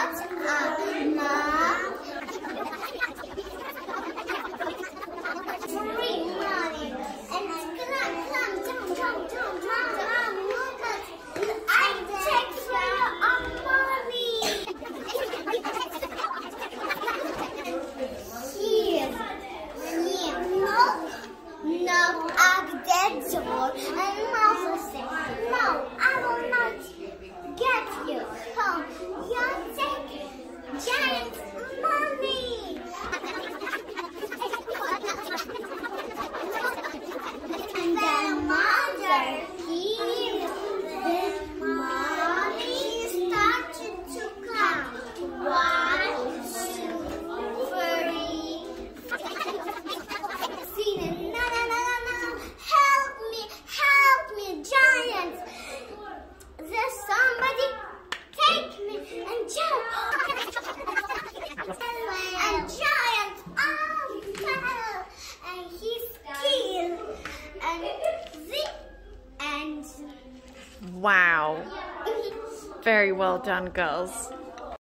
What's up, Mom? Free money. And come, Mom, look at I take care of mommy. Here. No, I'm dead door. And Mom said, no, I will not get you home. You'll take giant money. And then mother here, then mommy started to count. 1, 2, 3. No. Help me, giants. There's somebody take me and jump. And giant fell. And he's killed. And wow. Very well done, girls.